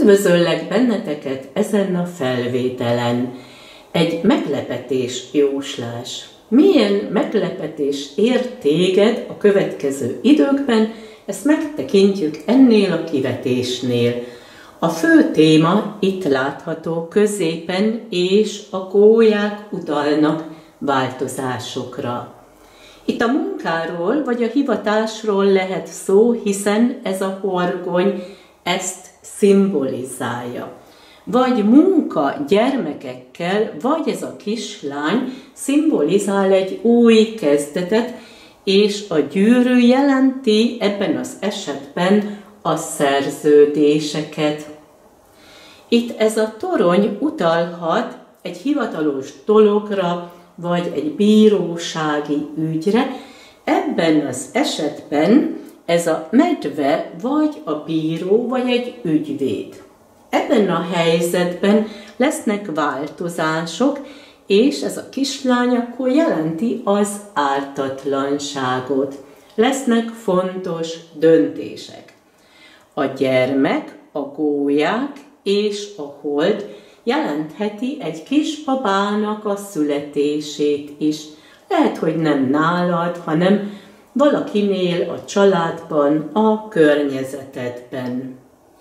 Üdvözöllek benneteket ezen a felvételen. Egy meglepetés jóslás. Milyen meglepetés ér téged a következő időkben, ezt megtekintjük ennél a kivetésnél. A fő téma itt látható középen, és a gólyák utalnak változásokra. Itt a munkáról vagy a hivatásról lehet szó, hiszen ez a horgony ezt szimbolizálja. Vagy munka gyermekekkel, vagy ez a kislány szimbolizál egy új kezdetet, és a gyűrű jelenti ebben az esetben a szerződéseket. Itt ez a torony utalhat egy hivatalos dologra, vagy egy bírósági ügyre. Ebben az esetben ez a medve vagy a bíró, vagy egy ügyvéd. Ebben a helyzetben lesznek változások, és ez a kislány akkor jelenti az ártatlanságot. Lesznek fontos döntések. A gyermek, a gólyák és a hold jelentheti egy kisbabának a születését is. Lehet, hogy nem nálad, hanem valakinél a családban, a környezetedben.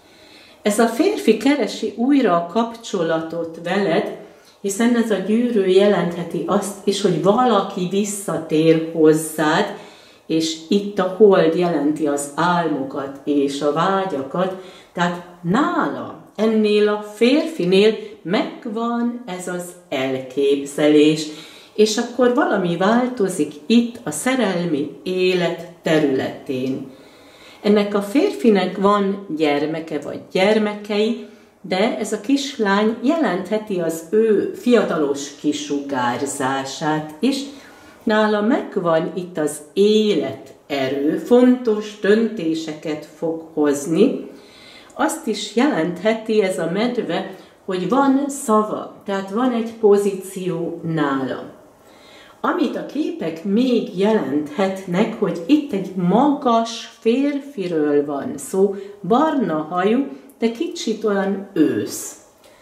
Ez a férfi keresi újra a kapcsolatot veled, hiszen ez a gyűrű jelentheti azt is, hogy valaki visszatér hozzád, és itt a hold jelenti az álmokat és a vágyakat, tehát nála, ennél a férfinél megvan ez az elképzelés, és akkor valami változik itt a szerelmi élet területén. Ennek a férfinek van gyermeke vagy gyermekei, de ez a kislány jelentheti az ő fiatalos kisugárzását is. Nála megvan itt az életerő, fontos döntéseket fog hozni. Azt is jelentheti ez a medve, hogy van szava, tehát van egy pozíció nála. Amit a képek még jelenthetnek, hogy itt egy magas férfiről van szó, barna hajú, de kicsit olyan ősz.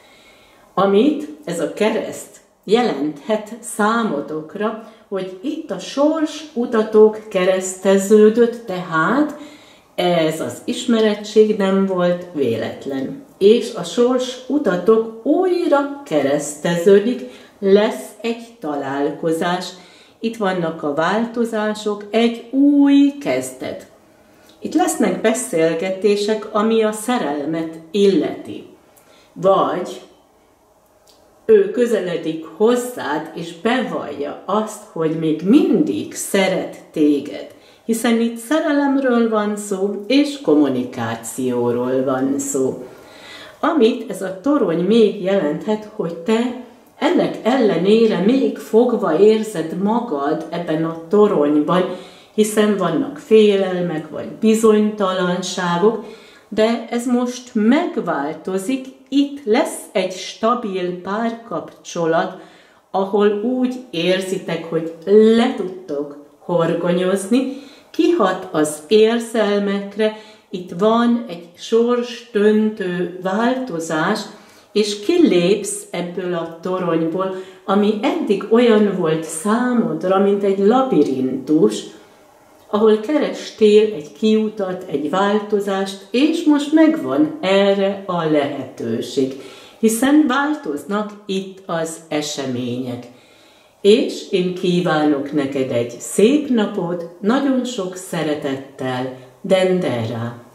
Amit ez a kereszt jelenthet számotokra, hogy itt a sors utatók kereszteződött, tehát ez az ismerettség nem volt véletlen. És a sors utatok újra kereszteződik, lesz egy találkozás. Itt vannak a változások, egy új kezdet. Itt lesznek beszélgetések, ami a szerelmet illeti. Vagy ő közeledik hozzád, és bevallja azt, hogy még mindig szeret téged. Hiszen itt szerelemről van szó, és kommunikációról van szó. Amit ez a torony még jelenthet, hogy te ennek ellenére még fogva érzed magad ebben a toronyban, hiszen vannak félelmek vagy bizonytalanságok, de ez most megváltozik, itt lesz egy stabil párkapcsolat, ahol úgy érzitek, hogy le tudtok horgonyozni, kihat az érzelmekre, itt van egy sorsdöntő változás, és kilépsz ebből a toronyból, ami eddig olyan volt számodra, mint egy labirintus, ahol kerestél egy kiutat, egy változást, és most megvan erre a lehetőség, hiszen változnak itt az események. És én kívánok neked egy szép napot, nagyon sok szeretettel, Dendera.